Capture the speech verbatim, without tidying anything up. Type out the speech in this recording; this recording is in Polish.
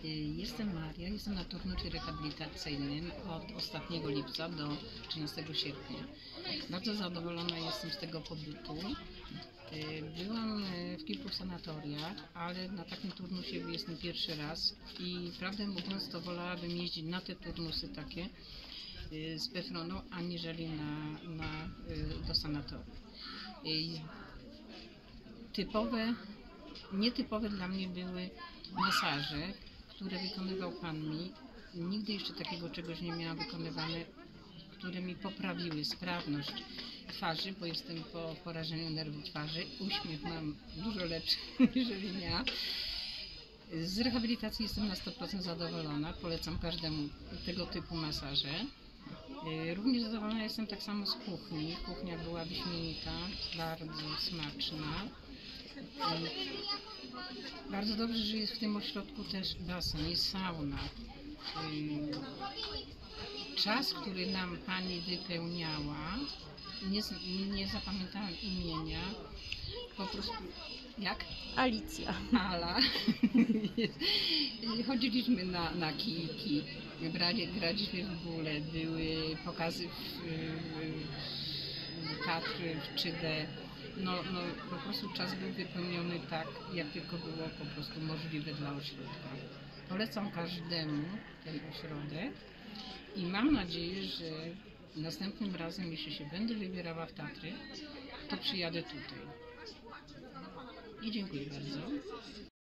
Jestem Maria, jestem na turnusie rehabilitacyjnym od ostatniego lipca do trzynastego sierpnia. Bardzo zadowolona jestem z tego pobytu. Byłam w kilku sanatoriach, ale na takim turnusie jestem pierwszy raz i prawdę mówiąc to wolałabym jeździć na te turnusy takie z Pefroną, aniżeli na, na, do sanatorium. Typowe, nietypowe dla mnie były masaże, które wykonywał Pan mi. Nigdy jeszcze takiego czegoś nie miałam wykonywane, które mi poprawiły sprawność twarzy, bo jestem po porażeniu nerwu twarzy. Uśmiech mam dużo lepszy, jeżeli miała. Z rehabilitacji jestem na sto procent zadowolona. Polecam każdemu tego typu masaże. Również zadowolona jestem tak samo z kuchni. Kuchnia była wyśmienita, bardzo smaczna. Bardzo dobrze, że jest w tym ośrodku też basen i sauna. Czas, który nam Pani wypełniała, nie, nie zapamiętałam imienia, po prostu jak? Alicja. Ala. Chodziliśmy na, na kijki, brali, graliśmy w bóle, były pokazy w, w Tatry w trzy D. No, no po prostu czas był wypełniony tak, jak tylko było po prostu możliwe dla ośrodka. Polecam każdemu ten ośrodek i mam nadzieję, że następnym razem, jeśli się będę wybierała w Tatry, to przyjadę tutaj. I dziękuję bardzo.